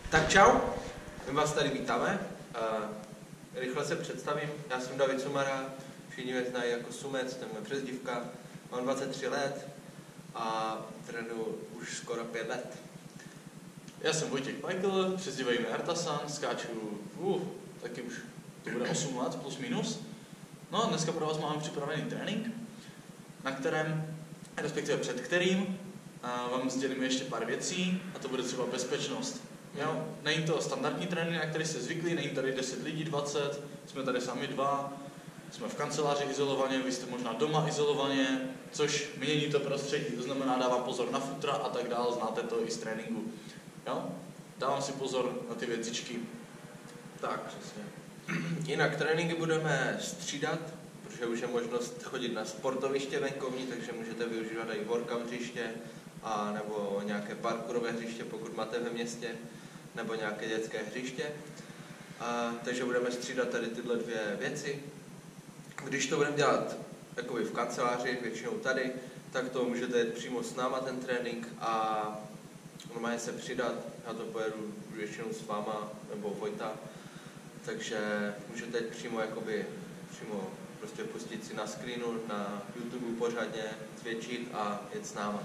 Tak čau, my vás tady vítáme. Rychle se představím, já jsem David Sumara, všichni mě znají jako Sumec, to je moje přezdívka. Mám 23 let a trénuji už skoro 5 let. Já jsem Vojtěch Michael, přezdívají mě Artasan, skáču taky už to bude 8 let plus minus. No a dneska pro vás máme připravený trénink, na kterém, respektive před kterým, vám sdělíme ještě pár věcí a to bude třeba bezpečnost. Jo? Není to standardní trénink, na který jste zvyklí, není tady 10 lidí, 20, jsme tady sami dva, jsme v kanceláři izolovaně, vy jste možná doma izolovaně, což mění to prostředí, to znamená dávám pozor na futra a tak dále, znáte to i z tréninku. Jo? Dávám si pozor na ty věcičky. Tak, přesně. Jinak tréninky budeme střídat, protože už je možnost chodit na sportoviště venkovní, takže můžete využívat i workout hřiště, a nebo nějaké parkourové hřiště, pokud máte ve městě, nebo nějaké dětské hřiště. Takže budeme střídat tady tyhle dvě věci. Když to budeme dělat jakoby v kanceláři, většinou tady, tak to můžete jít přímo s náma ten trénink a normálně se přidat. Já to pojedu většinou s váma nebo Vojta, takže můžete jít přímo prostě pustit si na screenu, na YouTube pořádně, zvětšit a jet s náma.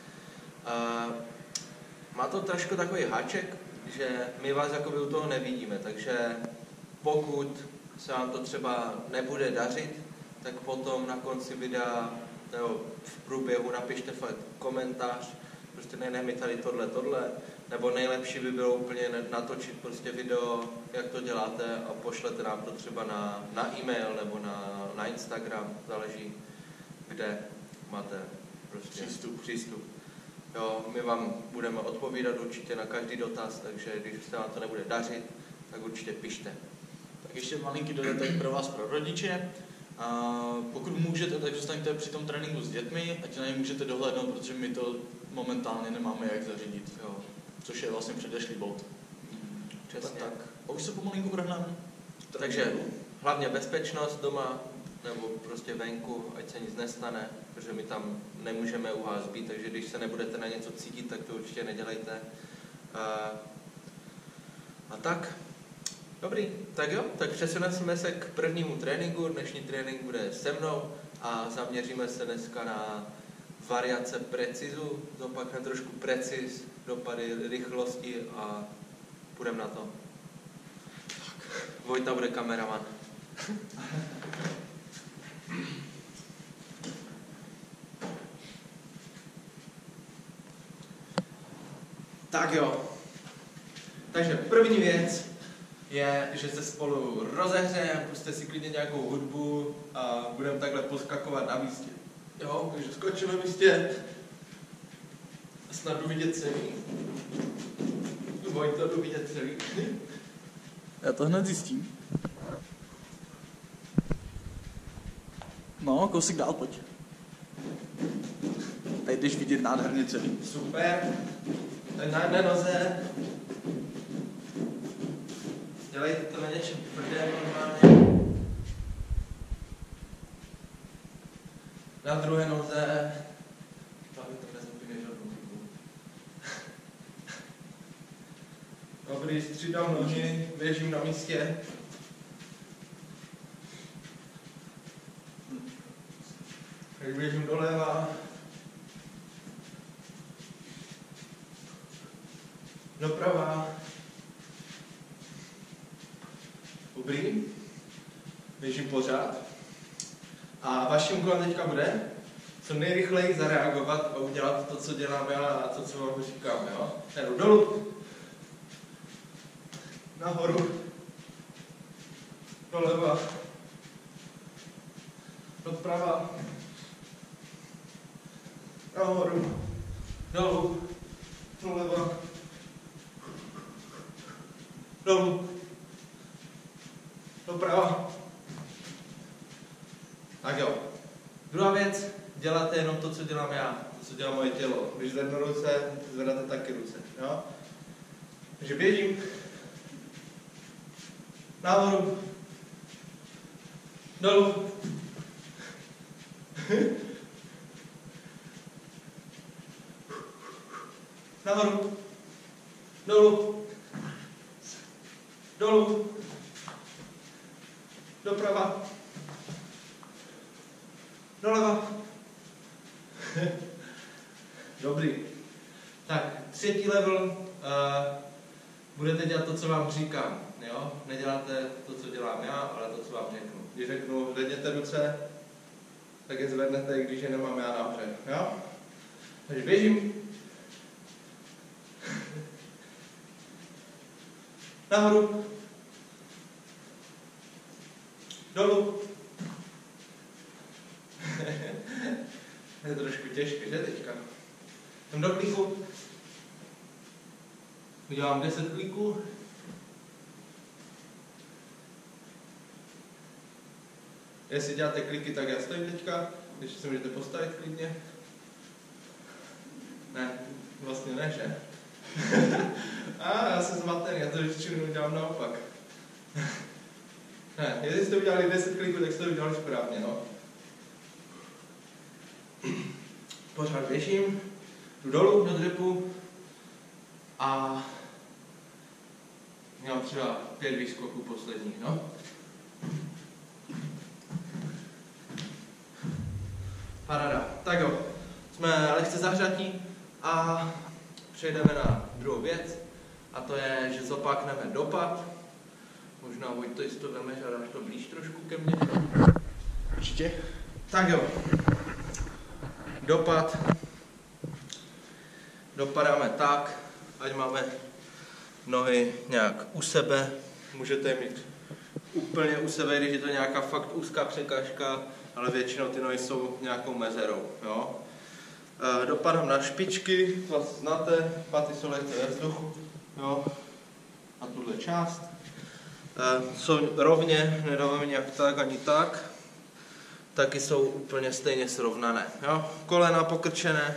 Má to trošku takový háček, že my vás jakoby u toho nevidíme, takže pokud se vám to třeba nebude dařit, tak potom na konci videa nebo v průběhu napište fakt komentář, prostě ne mi tady tohle, nebo nejlepší by bylo úplně natočit prostě video, jak to děláte a pošlete nám to třeba na e-mail nebo na Instagram, záleží, kde máte prostě přístup. Jo, my vám budeme odpovídat určitě na každý dotaz, takže když se vám to nebude dařit, tak určitě pište. Tak ještě malinký dodatek pro vás, pro rodiče. Pokud můžete, tak zůstaňte při tom tréninku s dětmi, ať na ně můžete dohlédnout, protože my to momentálně nemáme jak zařídit, jo. Což je vlastně předešlý bod. Přesně. Tak. A už se pomalinku vrhneme. Takže hlavně bezpečnost doma, nebo prostě venku, ať se nic nestane, protože my tam nemůžeme u vás být, takže když se nebudete na něco cítit, tak to určitě nedělejte. A tak, dobrý, tak jo, tak přesuneme se k prvnímu tréninku. Dnešní trénink bude se mnou a zaměříme se dneska na variace precizu, zopakujeme trošku preciz, dopady rychlosti a půjdeme na to. Vojta bude kameraman. Tak jo. Takže první věc je, že se spolu rozehřejeme, pusťte si klidně nějakou hudbu a budeme takhle poskakovat na místě. Jo, takže skočíme na místě. Snad jdu vidět celý. Vojto, jdu vidět celý. Já to hned zjistím. No, kousek dál, pojď. Tady jdeš vidět nádherně celý. Super. Tady na jedné noze. Dělejte to na něčem tvrdé normálně. Na druhé noze. Hlavně to nezapíne žádnou chybu. Dobrý, střídám nohy, běžím na místě. Teď běžím doleva. Doprava. Dobrý. Běžím pořád. A vaším úkolem teďka bude co nejrychleji zareagovat a udělat to, co dělám já a to, co vám říkám. Jo? Jdu dolů. Nahoru. Doleva. Doprava. Nahoru. Dolů. Doleva. Dolů. Doprava. Tak jo. Druhá věc, děláte jenom to, co dělám já, to, co dělá moje tělo. Když zvednu ruce, zvedáte taky ruce. Jo? Takže běžím. Nahoru. Dolů. Nahoru. Dolů. dolů, doprava, doleva. Dobrý. Tak, třetí level, budete dělat to, co vám říkám, jo? Neděláte to, co dělám já, ale to, co vám řeknu. Když řeknu, zvedněte ruce, tak je zvednete, i když je nemám já nahoře, jo? Takže běžím. Nahoru. Dolů. Je to trošku těžké, že teďka? Jdem do kliku. Udělám 10 kliků. Jestli děláte kliky, tak já stojím teďka, když se můžete postavit klidně. Ne, vlastně ne, že? Já jsem zmatený, já to většinou dělám naopak. Ne, jestli jste udělali 10 kliků, tak jste to udělali správně, no. Pořád běžím, jdu dolů do dřepu a měl třeba 5 výskoků posledních, no. Paráda. Tak jo, jsme lehce zahřatí a přejdeme na druhou věc. A to je, že zopakneme dopad. Možná Vojto, jestli to vemeš a dáš to blíž trošku ke mně. Určitě. Tak jo. Dopad. Dopadáme tak, ať máme nohy nějak u sebe. Můžete je mít úplně u sebe, když je to nějaká fakt úzká překážka, ale většinou ty nohy jsou nějakou mezerou. Jo? Dopadám na špičky, to znáte, paty jsou lehce ve vzduchu. Jo? A tuhle část. Jsou rovně, nedáváme nějak tak ani tak. Taky jsou úplně stejně srovnané. Jo? Kolena pokrčené.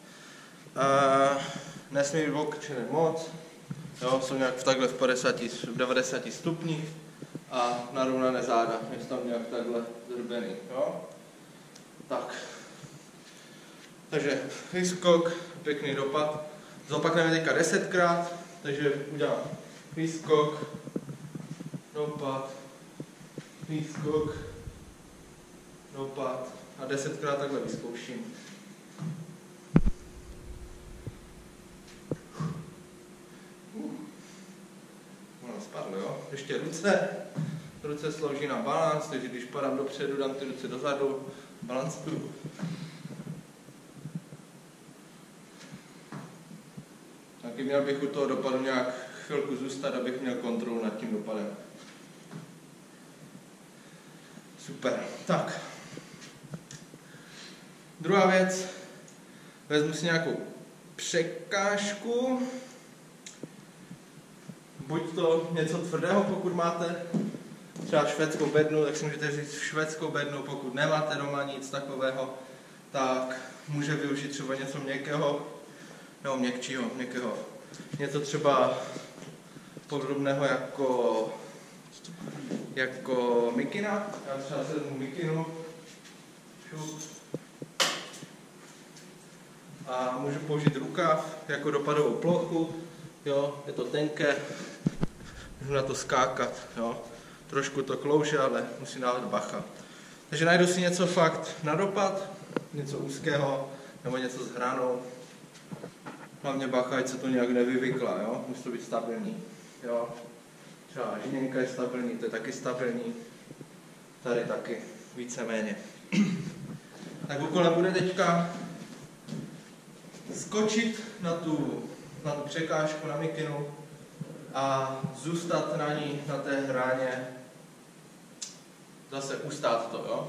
Nesmí být pokrčené moc. Jo? Jsou nějak takhle v 90 stupních. A narovnané záda, je tam nějak takhle zhrbený. Jo? Tak. Takže výskok, pěkný dopad. Zopakneme teďka 10krát, takže udělám výskok, dopad, výskok, dopad a 10krát takhle vyzkouším. Ono spadlo, jo? Ještě ruce. Ruce slouží na balans, takže když padám dopředu, dám ty ruce dozadu, balancuju. Taky měl bych u toho dopadu nějak chvilku zůstat, abych měl kontrolu nad tím dopadem. Super. Tak. Druhá věc. Vezmu si nějakou překážku. Buď to něco tvrdého, pokud máte třeba švédskou bednu, tak si můžete říct švédskou bednu, pokud nemáte doma nic takového, tak může využít třeba něco měkkého, nebo měkkého. Něco třeba podobného jako mikina. Já třeba se vezmu mikinu. A můžu použít rukav jako dopadovou plochu. Jo, je to tenké. Můžu na to skákat. Jo. Trošku to klouže, ale musím dávat bacha. Takže najdu si něco fakt na dopad, něco úzkého, nebo něco s hranou. Hlavně bacha, ať se to nějak nevyvykla, jo? Musí to být stabilní. Jo? Třeba žíněnka je stabilní, to je taky stabilní. Tady taky, víceméně. Tak úkolem bude teďka skočit na tu překážku, na mikinu a zůstat na ní, na té hraně, zase ustát to, jo.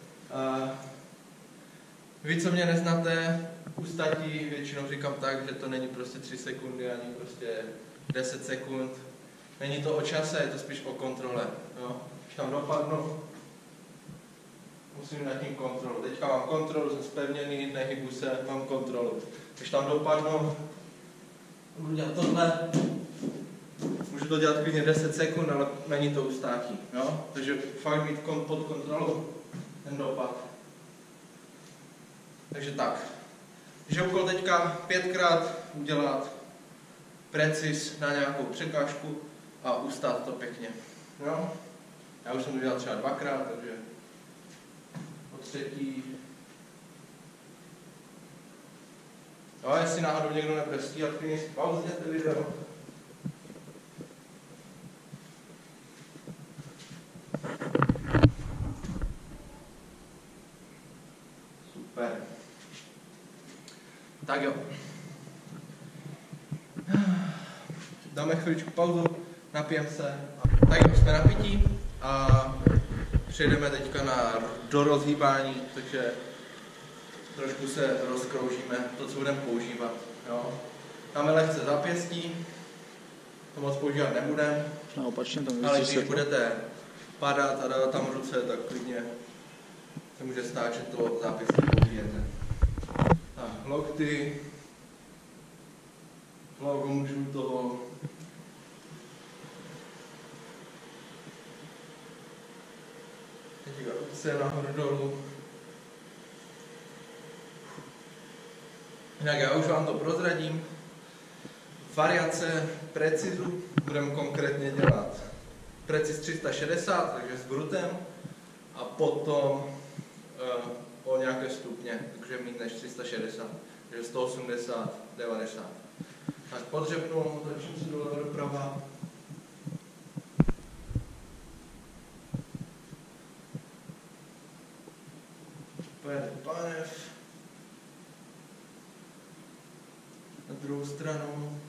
Vy, co mě neznáte, ustátí většinou říkám tak, že to není prostě 3 sekundy, ani prostě 10 sekund. Není to o čase, je to spíš o kontrole, jo. Když tam dopadnu, musím nad tím kontrolu. Teďka mám kontrolu, jsem zpevněný, nehybu se, mám kontrolu. Když tam dopadnu, budu dělat tohle, můžu to dělat klidně 10 sekund, ale není to ustátí, jo? Takže fakt mít pod kontrolou ten dopad. Takže tak. Takže úkol teďka 5krát udělat precis na nějakou překážku a ustát to pěkně. No, já už jsem to dělal třeba 2krát, takže po třetí. No a jestli náhodou někdo nebude stíhat, klidně si pauzněte video. Super. Tak jo. Dáme chviličku pauzu, napijeme se. Tak jo, jsme napití a přejdeme teďka do rozhýbání, takže trošku se rozkroužíme to, co budeme používat. Jo. Dáme lehce zápěstí, to moc používat nebudeme, ale když budete padat a dávat tam ruce, tak klidně se může stát, že to zápěstí použijete. Tak, lokty, hlavu můžu toho. Teďka ruce nahoru dolů. Jinak já už vám to prozradím. Variace precizu budeme konkrétně dělat preciz 360, takže s grutem, a potom o nějaké stupně, takže mít než 360, takže 180, 90. Tak podřepnu, začnu si doleva doprava. Pojede pánev. Na druhou stranu.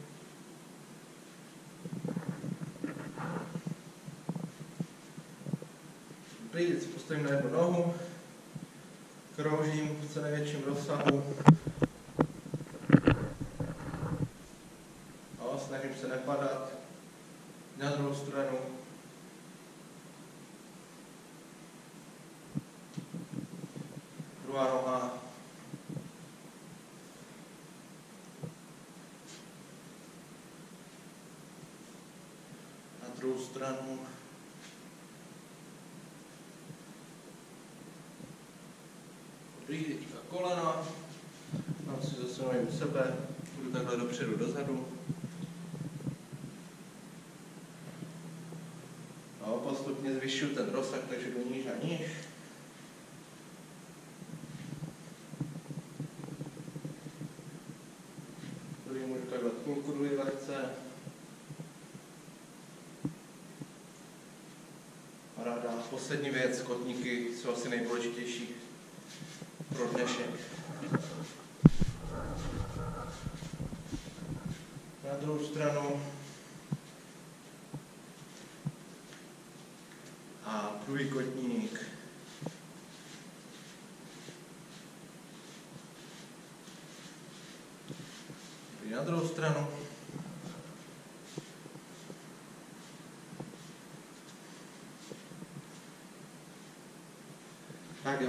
Teď si postavím na jednu nohu, kroužím v co největším rozsahu. A snažím se nepadat. Na druhou stranu. Druhá noha. Na druhou stranu. Dobrý, teďka kolena. Mám si zase nohy u sebe. Budu takhle dopředu, dozadu. No, postupně zvyšuju ten rozsah, takže do níž a níž. Tady můžu takhle kulkuruji lehce. Paráda. Poslední věc, kotníky jsou asi nejdůležitější pro dnešek. Na druhou stranu. A druhý kotník. Na druhou stranu. Tak jo.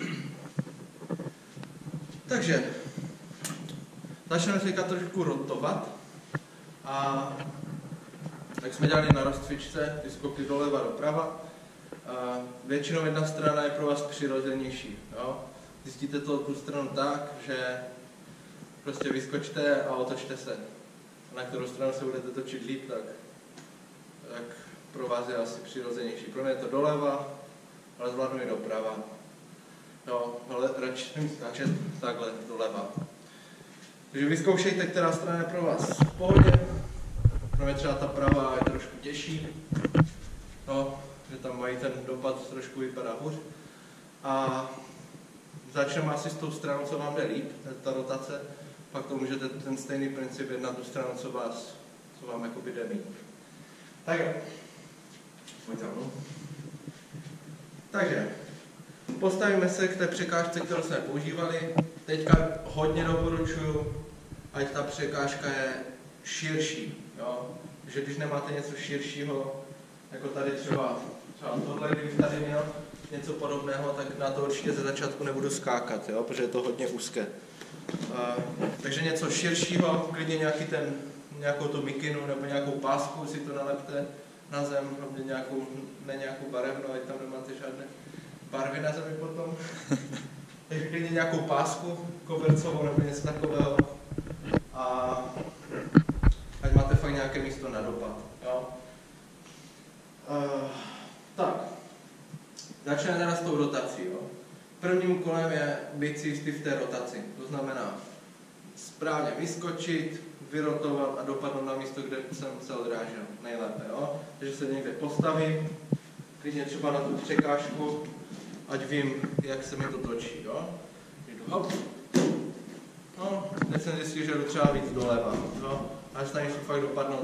Takže začneme teďka trošku rotovat a tak jsme dělali na rozcvičce, ty skoky doleva doprava. Většinou jedna strana je pro vás přirozenější. Jo? Zjistíte to tu stranu tak, že prostě vyskočte a otočte se. Na kterou stranu se budete točit líp, tak pro vás je asi přirozenější. Pro mě je to doleva, ale zvládnu i doprava. Jo, ale radši skáčet takhle doleva. Takže vyzkoušejte, která strana je pro vás v pohodě. Pro mě třeba ta pravá je trošku těžší. No, že tam mají ten dopad, trošku vypadá hůř. A začneme asi s tou stranou, co vám jde líp, ta rotace. Pak to můžete ten stejný princip jít na tu stranu, co vám jakoby jde líp. Tak jo. Pojď za mnou. Takže postavíme se k té překážce, kterou jsme používali. Teďka hodně doporučuji, ať ta překážka je širší. Jo? Že když nemáte něco širšího, jako tady třeba tohle, kdybych tady měl něco podobného, tak na to určitě ze začátku nebudu skákat, jo? Protože je to hodně úzké. Takže něco širšího, klidně nějakou tu mikinu nebo nějakou pásku si to nalepte na zem, hlavně ne nějakou barevnou, ať tam nemáte žádné barvy na zemi potom. Takže klidně nějakou pásku kobercovou nebo něco takového. A ať máte fakt nějaké místo na dopad. Jo? Tak, začneme teda s tou rotací. Jo. Prvním úkolem je být si jistý v té rotaci. To znamená správně vyskočit, vyrotovat a dopadnout na místo, kde jsem se odrážel. Nejlépe. Jo. Takže se někde postavím, klidně třeba na tu překážku, ať vím, jak se mi to točí. Jo. Hop. No, teď jsem zjistil, že jdu třeba víc doleva. Jo. A snažím se fakt dopadnout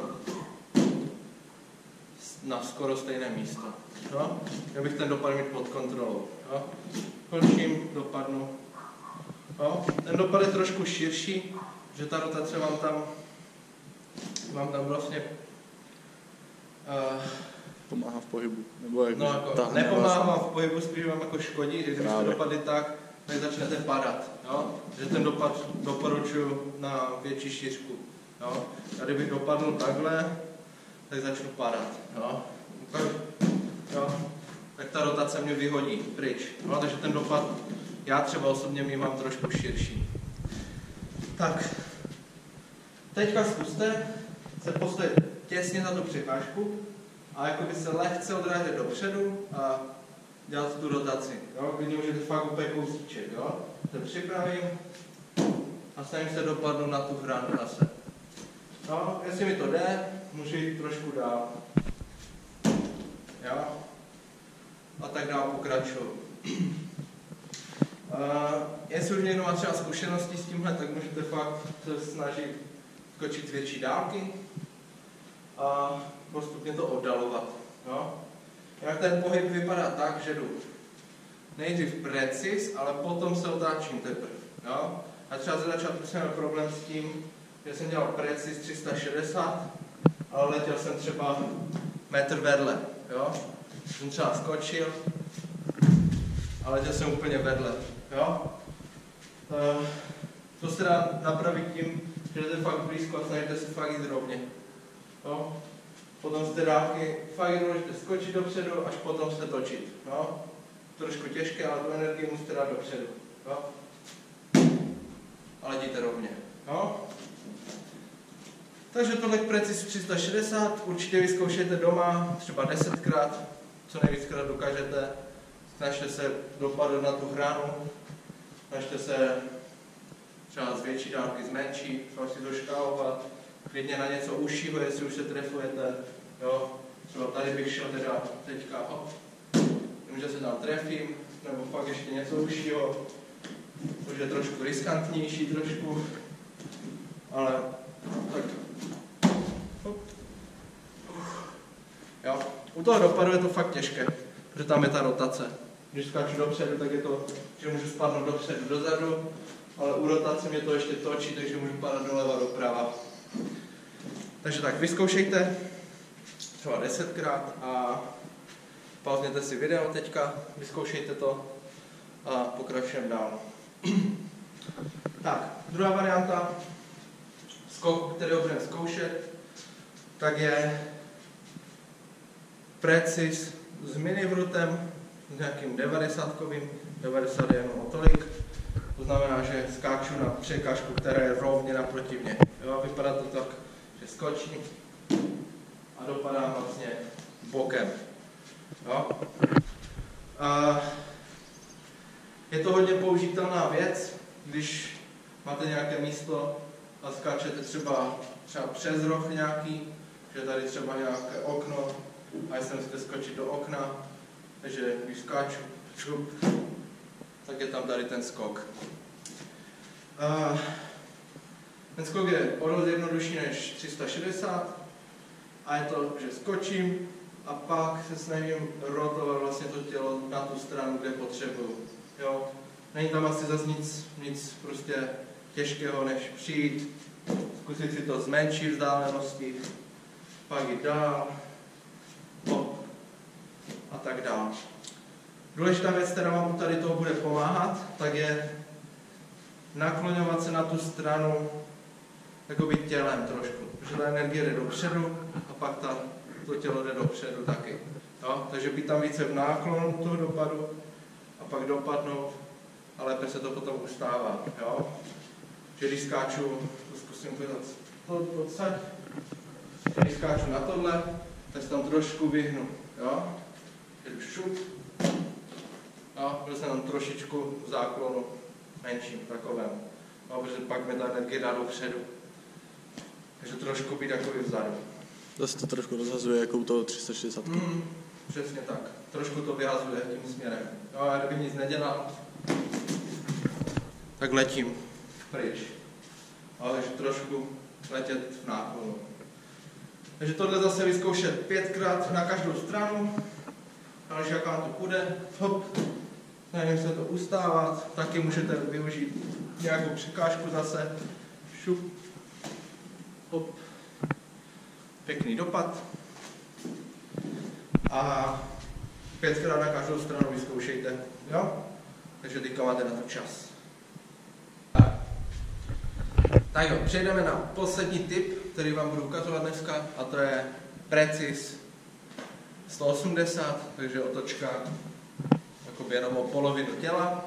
na skoro stejné místo. Jo? Já bych ten dopad mít pod kontrolou. Jo? Končím, dopadnu. Jo? Ten dopad je trošku širší, že ta rotace vám tam vlastně pomáhá v pohybu. Nebo jak no, jako nepomáhá vám v pohybu, spíš vám jako škodí, když jste dopadli tak začnete padat. Jo? Že ten dopad doporučuji na větší šířku. Jo? A kdybych dopadnul takhle, tak začnu padat. Jo? Tak ta rotace mě vyhodí pryč. No, takže ten dopad, já třeba osobně mám trošku širší. Tak, teďka zkuste se postavit těsně za tu překážku a jakoby se lehce odrážet dopředu a dělat tu rotaci. Jo? Klidně můžete fakt úplně kousíček. Jo? Se připravím a snažím se dopadnout na tu hranu zase. No, jestli mi to jde, můžu jít trošku dál. Jo? A tak dál pokračuju. Jestli už někdo má třeba zkušenosti s tímhle, tak můžete fakt se snažit skočit větší dálky a postupně to oddalovat. Jo? Jak ten pohyb vypadá tak, že jdu nejdřív precis, ale potom se otáčím teprve. Jo? A třeba ze začátku jsem měl problém s tím, že jsem dělal precis 360, ale letěl jsem třeba metr vedle. Jo? Jsem třeba skočil a letěl jsem úplně vedle. Jo? To se dá napravit tím, že jdete fakt blízko a snažíte se fakt jít rovně. Jo? Potom z té dálky fakt je důležité skočit dopředu, až potom se točit. Jo? Trošku těžké, ale tu energii musíte dát dopředu. Jo? A letíte rovně. Jo? Takže tohle precis 360, určitě vyzkoušejte doma, třeba 10krát, co nejvíckrát dokážete. Snažte se dopadnout na tu hranu, snažte se třeba z větší dálky zmenšit, třeba si doškálovat, klidně na něco užšího, jestli už se trefujete. Jo? Třeba tady bych šel teda teďka, vím, že se tam trefím, nebo fakt ještě něco užšího, což je trošku riskantnější trošku, ale tak. Jo. U toho dopadu je to fakt těžké, protože tam je ta rotace. Když skáču dopředu, tak je to, že můžu spadnout dopředu, dozadu, ale u rotace mě to ještě točí, takže můžu padat doleva, doprava. Takže tak, vyzkoušejte třeba 10krát a pauzněte si video teďka, vyzkoušejte to a pokračujeme dál. Tak, druhá varianta skoku, kterého budeme zkoušet, tak je precis s minivrutem, s nějakým 90kovým, 90 je jenom o tolik. To znamená, že skáču na překážku, která je rovně naproti mě. Jo, vypadá to tak, že skočím a dopadám vlastně bokem. Jo. A je to hodně použitelná věc, když máte nějaké místo a skáčete třeba přes roh nějaký, že tady třeba nějaké okno a jestli musíte skočit do okna, takže když skáču, tak je tam tady ten skok. Ten skok je o dost jednodušší než 360 a je to, že skočím a pak se snažím rotovat vlastně to tělo na tu stranu, kde potřebuju. Jo? Není tam asi zase nic prostě těžkého, než přijít, zkusit si to z menší vzdálenosti, pak jít dál, a tak dál. Důležitá věc, která vám tady toho bude pomáhat, tak je nakloňovat se na tu stranu jakoby tělem trošku, protože ta energie jde dopředu a pak to tělo jde dopředu taky. Jo? Takže být tam více v náklonu toho dopadu a pak dopadnout a lépe se to potom ustává. Jo? Že když skáču, to zkusím podat odsaď, když skáču na tohle, tak se tam trošku vyhnu, jo? Jdu šup, jo? Byl jsem tam trošičku v záklonu menším, takovém, jo? Protože pak mi ta energie dá dopředu. Takže trošku být takový vzadu. Zase to trošku rozhazuje jako u toho 360. Přesně tak. Trošku to vyhazuje tím směrem. Jo, a kdybych nic nedělal, tak letím pryč. Ale že trošku letět v náklonu. Takže tohle zase vyzkoušet 5krát na každou stranu. A když jak vám to půjde, hop, nevím se to ustávat, taky můžete využít nějakou překážku zase. Šup, hop, pěkný dopad. A 5krát na každou stranu vyzkoušejte, jo? Takže teďka máte na to čas. Tak jo, přejdeme na poslední tip, který vám budu ukazovat dneska, a to je Precis 180, takže otočka jakoby jenom o polovinu těla.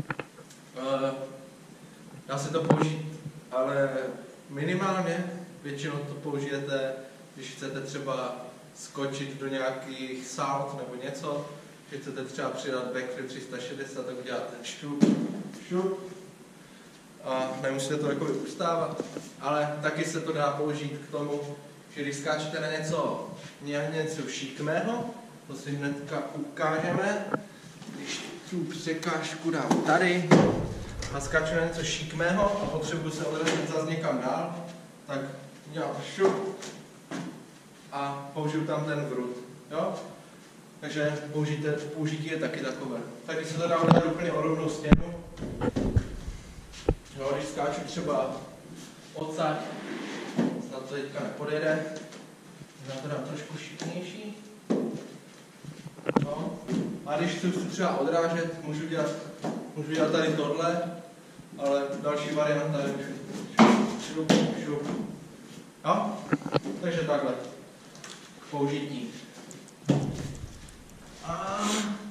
Dá se to použít, ale minimálně, většinou to použijete, když chcete třeba skočit do nějakých salt nebo něco, že chcete třeba přidat backflip 360, tak uděláte šup, šup. A nemusíte to jako ustávat, ale taky se to dá použít k tomu, že když skáčete na něco šikmého, to si hnedka ukážeme, když tu překážku dám tady a skáču na něco šikmého a potřebuji se odrazit zase někam dál, tak dělám šup a použiju tam ten vrut, jo? Takže použití je taky takové. Tak když se to dá udělat úplně o rovnou stěnu, jo, když skáču třeba odsaď, snad to teďka nepodjede, já to dám trošku šiknější. No. A když chci třeba odrážet, můžu dělat tady tohle, ale další varianta je šup, šup. Jo? Takže takhle. K použití. A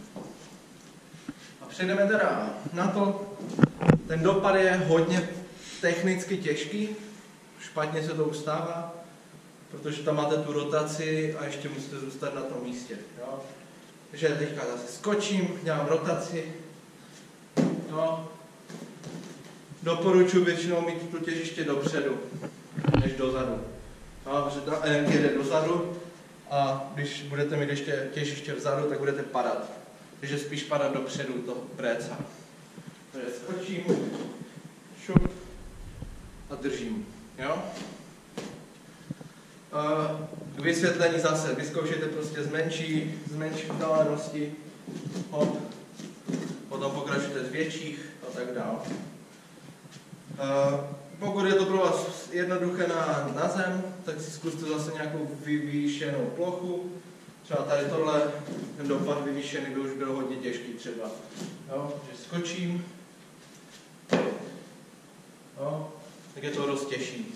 přejdeme teda na to. Ten dopad je hodně technicky těžký, špatně se to ustává, protože tam máte tu rotaci a ještě musíte zůstat na tom místě. Jo? Takže teďka zase skočím, dělám rotaci. Jo? Doporučuji většinou mít to těžiště dopředu, než dozadu. Jo? Protože ta energie jde dozadu a když budete mít ještě těžiště vzadu, tak budete padat. Takže spíš padat dopředu toho préca. Takže skočím, šup a držím. Jo? K vysvětlení zase, vyzkoušejte prostě z menší vzdálenosti, hop, potom pokračujete z větších a tak dále. Pokud je to pro vás jednoduché na zem, tak si zkuste zase nějakou vyvýšenou plochu. Třeba tady tohle, ten dopad vyvýšený by už byl hodně těžký třeba. Jo? Že skočím, jo? Tak je to dost těžší.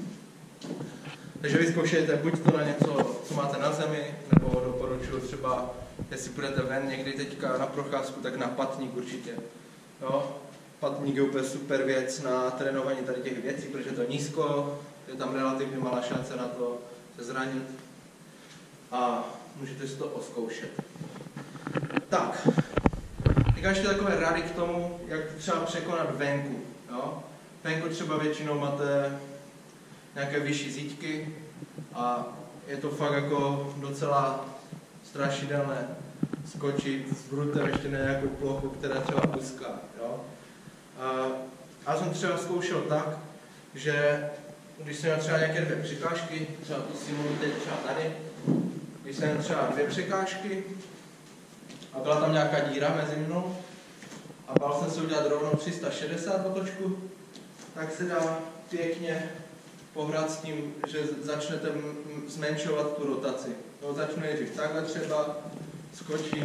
Takže vyzkoušejte buď to na něco, co máte na zemi, nebo doporučuji třeba, jestli půjdete ven někdy teďka na procházku, tak na patník určitě. Jo? Patník je úplně super věc na trénování tady těch věcí, protože to je nízko, je tam relativně malá šance na to se zranit a můžete si to oskoušet. Tak, teďka ještě takové rady k tomu, jak třeba překonat venku. Jo? Venku třeba většinou máte nějaké vyšší zítky a je to fakt jako docela strašidelné skočit s vrutem ještě na nějakou plochu, která je třeba úzká. Jo? A já jsem třeba zkoušel tak, že když jsem měl třeba nějaké 2 překážky, třeba to simuluji teď třeba tady, když jsem měl třeba 2 překážky a byla tam nějaká díra mezi mnou a bál jsem se udělat rovnou 360 otočku, tak se dá pěkně pohrát s tím, že začnete zmenšovat tu rotaci. No, začnu nejdřív takhle třeba, skočím,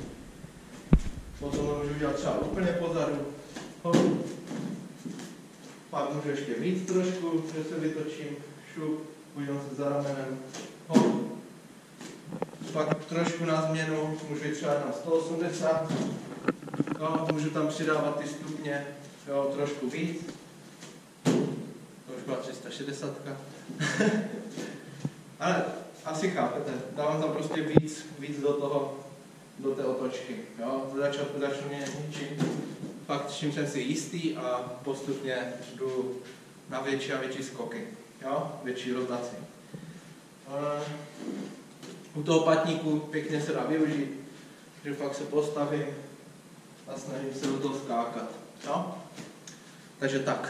potom můžu udělat třeba úplně pozadu, hop. Pak můžu ještě víc trošku, že se vytočím, šup, půjdem se za ramenem, hop. Pak trošku na změnu, můžu jít třeba na 180, jo, můžu tam přidávat ty stupně, jo, trošku víc. To už byla 360. Ale a asi chápete, dávám tam prostě víc do té otočky. Jo? Začnu něčím, fakt s čím jsem si jistý a postupně jdu na větší a větší skoky. Jo? Větší rotaci. U toho patníku pěkně se dá využít, že fakt se postavím a snažím se do toho skákat. Jo? Takže tak.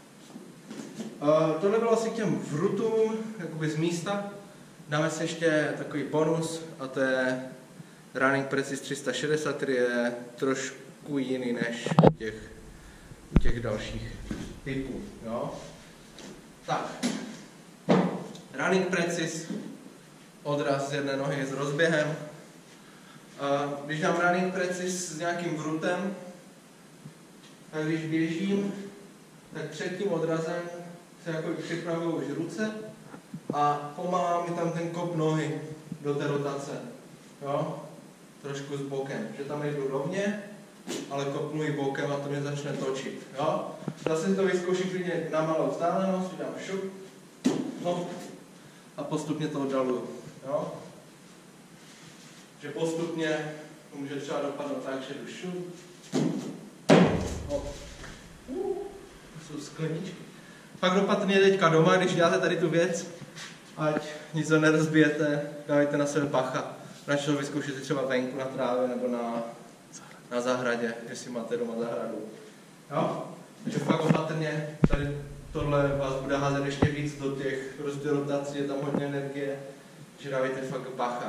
Tohle bylo asi k těm vrutům, jakoby z místa. Dáme si ještě takový bonus, a to je Running Precision 360, který je trošku jiný než u těch dalších typů. Jo? Tak. Running Precision, odraz z jedné nohy s rozběhem. Když dám Running Precision s nějakým vrutem, tak když běžím, tak před tím odrazem se jako připravují už ruce a pomáhá mi tam ten kop nohy do té rotace. Jo? Trošku s bokem, že tam jdu rovně, ale kopnu i bokem a to mě začne točit. Jo? Zase si to vyzkouším klidně na malou vzdálenost, dám šup, no, a postupně to oddaluju. Jo? Že postupně to může třeba dopadnout tak, že jdu šup, jsou skleničky. Pak dopadně teďka doma, když děláte tady tu věc, ať nic to nerozbijete, dávajte na sebe bacha. Radši to vyzkoušíte třeba venku na trávě nebo na zahradě, jestli máte doma zahradu. Jo? Takže fakt opatrně, tady tohle vás bude házet ještě víc do těch rotací, je tam hodně energie, že dávajte fakt bacha.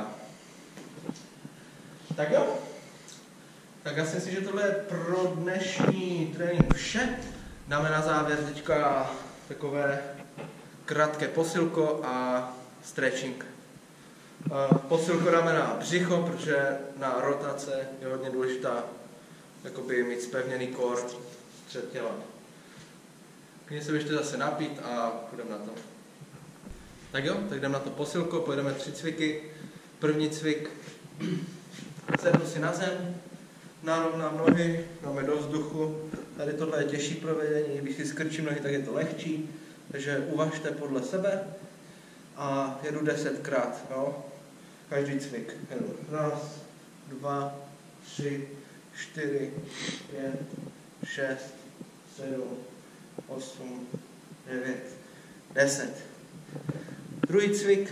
Tak jo? Tak já si myslím, že tohle je pro dnešní trénink vše. Dáme na závěr teďka takové krátké posilko a stretching. Posilko dáme na břicho, protože na rotace je hodně důležitá jakoby mít zpevněný core před těla. Klidně se běžte zase napít a půjdeme na to. Tak jo, tak jdeme na to posilko, pojedeme 3 cviky. První cvik, sednu si na zem, narovnám nohy, dáme do vzduchu. Tady tohle je těžší provedení, když si skrčím nohy, tak je to lehčí. Takže uvažte podle sebe a jedu 10krát. Jo? Každý cvik. Jedu 1, 2, 3, 4, 5, 6, 7, 8, 9, 10. Druhý cvik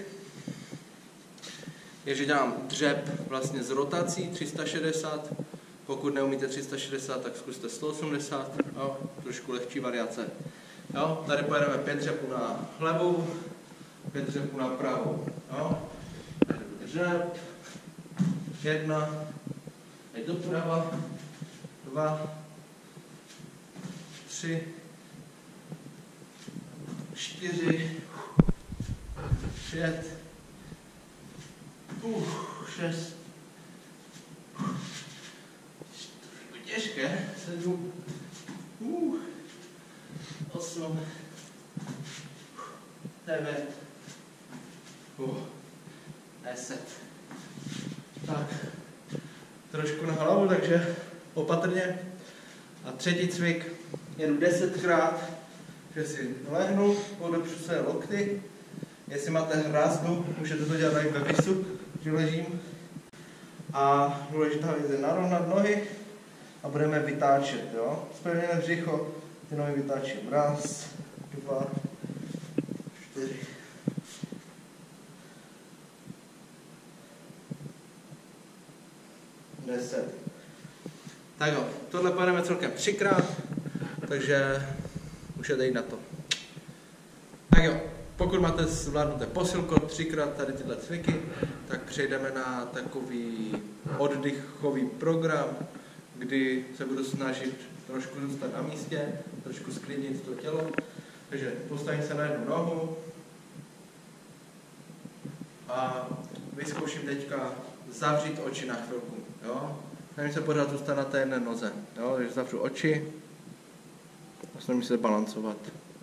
je, že dělám dřep vlastně s rotací 360. Pokud neumíte 360, tak zkuste 180. Jo? Trošku lehčí variace. Jo? Tady pojedeme 5 dřepů na levou, 5 dřepů na pravou. Jo? Dřep, 1, teď doprava, 2, 3, 4, 5, 6, těžké, 7, 8, 9, 10. Tak, trošku na hlavu, takže opatrně. A třetí cvik, jedu 10krát, že si lehnu, podepřu své lokty. Jestli máte hrázdu, můžete to dělat i ve visu, že ležím. A důležitá věc je narovnat nohy a budeme vytáčet. Jo? Zpevněné břicho, ty nohy vytáčím. 1, 2, 4. Tak jo, tohle pojedeme celkem 3krát, takže můžete jít na to. Tak jo, pokud máte zvládnuté posilko 3krát tady tyhle cviky, tak přejdeme na takový oddechový program, kdy se budu snažit trošku zůstat na místě, trošku sklidnit to tělo. Takže postavím se na jednu nohu a vyzkouším teďka zavřít oči na chvilku. Jo? Snažím se pořád zůstat na té jedné noze. Jo? Takže zavřu oči a snažím se balancovat.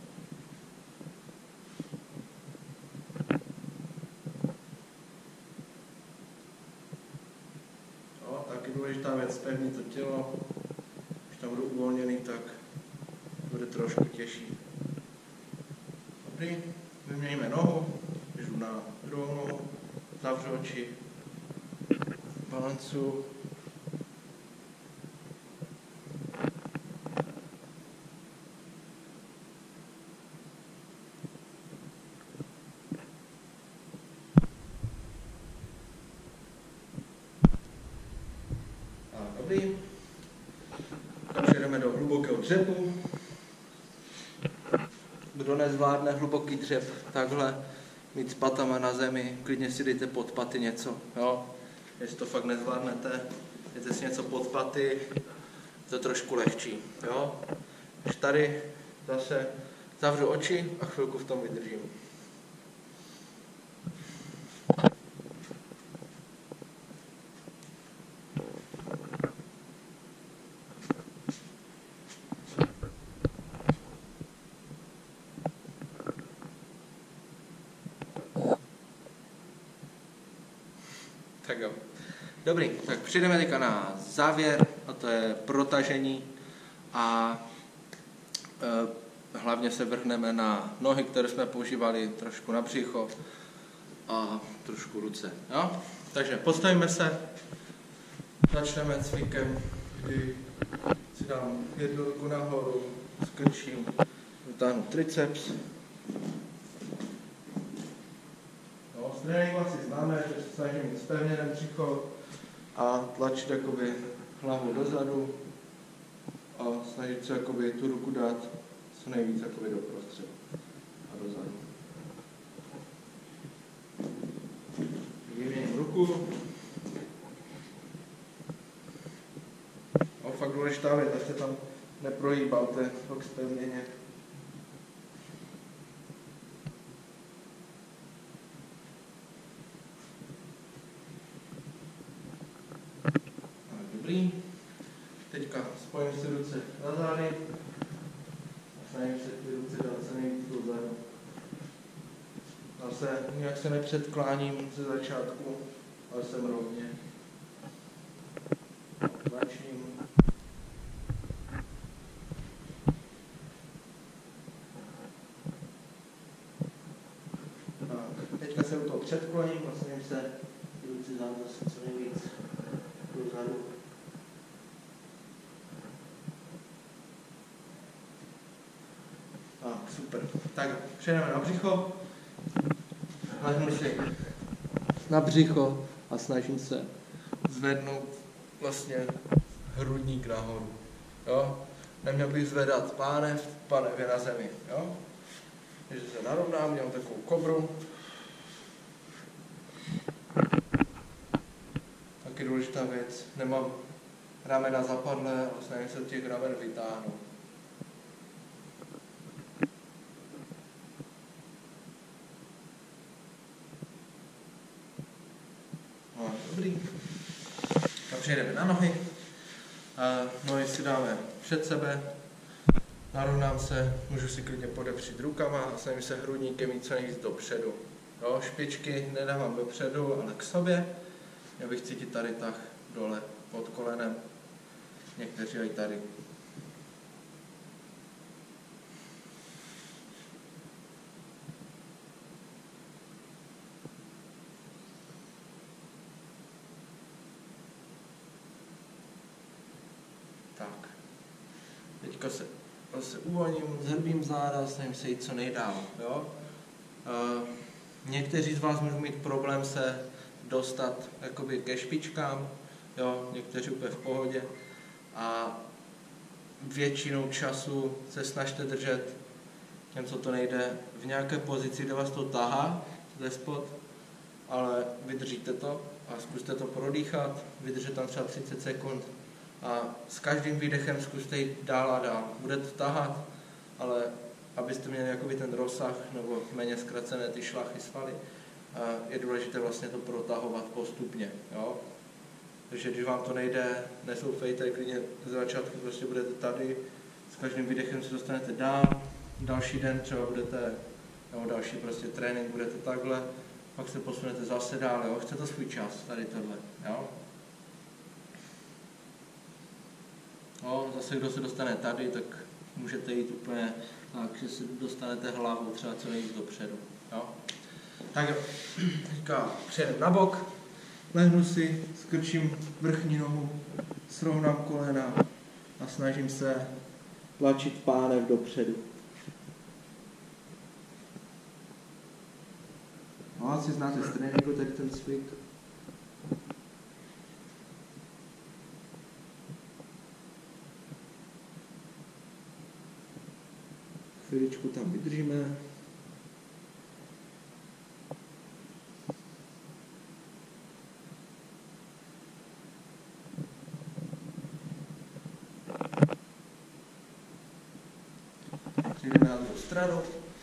Jo? Taky důležitá věc, pevnit to tělo. Když tam budu uvolněný, tak bude trošku těžší. Dobrý, vyměníme nohu, jdu na druhou nohu. zavřu oči, balancu. Dobrý. Takže jdeme do hlubokého dřepu. Kdo nezvládne hluboký dřep takhle, mít s patama na zemi, klidně si dejte pod paty něco, jo. Jestli to fakt nezvládnete, dejte si něco pod paty, to je trošku lehčí, jo. Když tady zase zavřu oči a chvilku v tom vydržím. Tak jo. Dobrý, tak přijdeme teďka na závěr, a to je protažení a hlavně se vrhneme na nohy, které jsme používali, trošku na břicho a trošku ruce. Jo? Takže postavíme se, začneme cvikem, kdy si dám jednu ruku nahoru, skrčím, vytáhnu triceps. Z tréninku asi známe, že se snažím mít zpevněné břicho a tlačit jakoby hlavu dozadu a snažit se jakoby tu ruku dát co nejvíc jakoby do prostředu a dozadu. Vyměním ruku. A fakt důležitá věc, ať se tam neprohýbáte, fakt zpevněně. Dobrý. Teďka spojím si ruce na zády a snažím se ty ruce dát co nejvíc dozadu. Zase nějak se nepředkláním ze začátku, ale jsem rovně. Tlačím. Tak, teďka se u toho předkloním a snažím se ty ruce dát zase co nejvíc dozadu. Super. Tak, přejdeme na břicho. Hlednu si na břicho a snažím se zvednout vlastně hrudník nahoru. Jo? Neměl bych zvedat pánev je na zemi. Jo? Takže se narovnám, dělám takovou kobru. Taky důležitá věc, nemám ramena zapadlé, ale snažím se těch ramen vytáhnout. Dobrý. Tak přejdeme na nohy. Nohy si dáme před sebe. Narovnám se, můžu si klidně podepřít rukama a snažím se hrudníkem jít co nejvíc dopředu. Jo, špičky nedávám dopředu, ale k sobě. Měl bych cítit tady tah dole pod kolenem. Někteří i tady. Tak. Teďka se uvolním, zhrbím záda, snažím se jít co nejdál. Jo? Někteří z vás můžou mít problém se dostat jakoby ke špičkám, jo? Někteří úplně v pohodě. A většinou času se snažte držet, těm, co to nejde, v nějaké pozici, kde vás to tahá ze spod, ale vydržíte to a zkuste to prodýchat, vydržet tam třeba 30 sekund a s každým výdechem zkuste jít dál a dál. Bude to tahat, ale abyste měli jakoby ten rozsah nebo méně zkracené ty šlachy, svaly, je důležité vlastně to protahovat postupně. Jo? Takže když vám to nejde, nesoufejte, klidně z začátku prostě budete tady, s každým výdechem se dostanete dál, další den třeba budete, nebo další prostě trénink budete takhle, pak se posunete zase dál, jo? Chce to svůj čas, tady tohle, jo? No, zase kdo se dostane tady, tak můžete jít úplně tak, že si dostanete hlavu třeba co nejvíc dopředu, jo? Tak jo, teďka přejdem na bok, lehnu si, skrčím vrchní nohu, srovnám kolena a snažím se tlačit pánev dopředu. No, asi znáte z tréninku tady ten cvik. Chviličku tam vydržíme. Přejdeme na druhou stranu.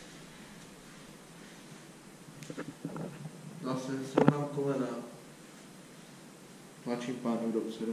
Zase srovnám kolena. Tlačím pánem dopředu.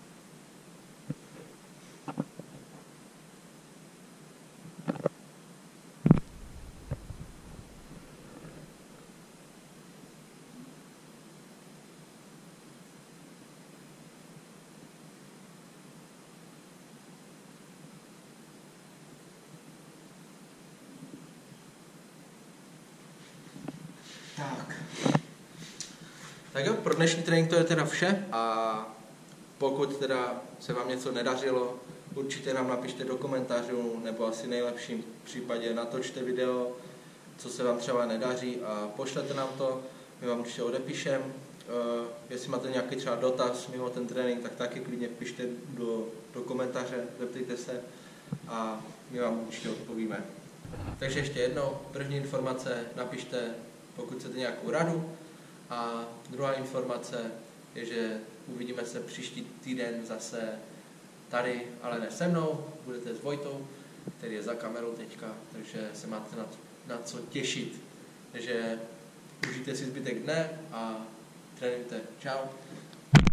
Tak jo, pro dnešní trénink to je teda vše a pokud teda se vám něco nedařilo, určitě nám napište do komentářů, nebo asi nejlepším případě natočte video, co se vám třeba nedaří a pošlete nám to, my vám určitě odepíšem. Jestli máte nějaký třeba dotaz mimo ten trénink, tak taky klidně pište do komentáře, zeptejte se a my vám určitě odpovíme. Takže ještě jednou, první informace, napište, pokud chcete nějakou radu. A druhá informace je, že uvidíme se příští týden zase tady, ale ne se mnou, budete s Vojtou, který je za kamerou teďka, takže se máte na co těšit. Takže užijte si zbytek dne a trénujte. Čau.